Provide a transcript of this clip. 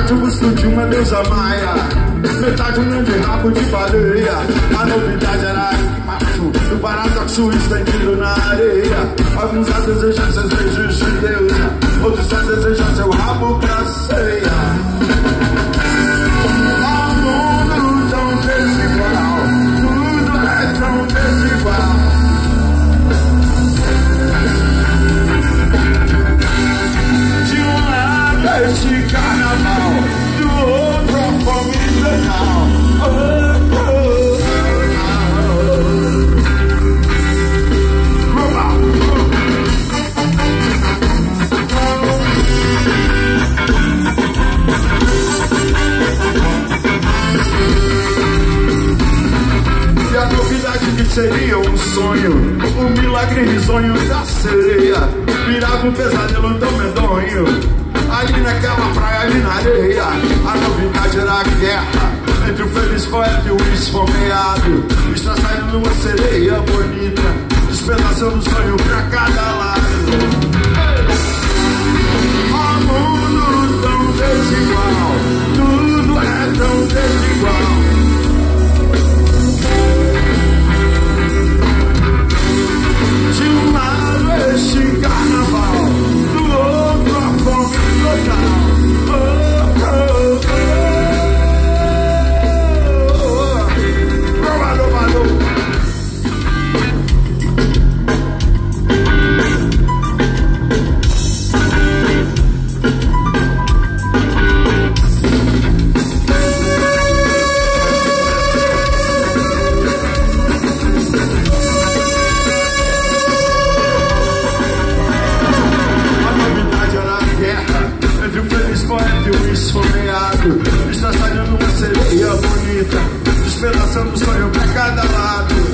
metade o busto de uma deusa maia, metade um grande rabo de baleia. A novidade era macho, o paradoxo estendido na areia. Alguns a desejam seus beijos de deusa, outros a desejam seu rabo pra ceia. Ao mundo tão desigual, tudo é tão desigual. De um lado este carnaval, do outro a fome total. E a novidade que seria um sonho, o milagre risonho da sereia, virava um pesadelo tão medonho. Ali naquela praia, ali na areia, a novidade era a guerra entre o feliz poeta e o esfomeado. Está saindo uma sereia bonita, despedaçando o sonho pra cada lado. O mundo tão desigual, tudo é tão desigual. De um lado este carnaval, do outro a fome total. Está saindo uma sereia bonita, despedaçando o sonho pra cada lado.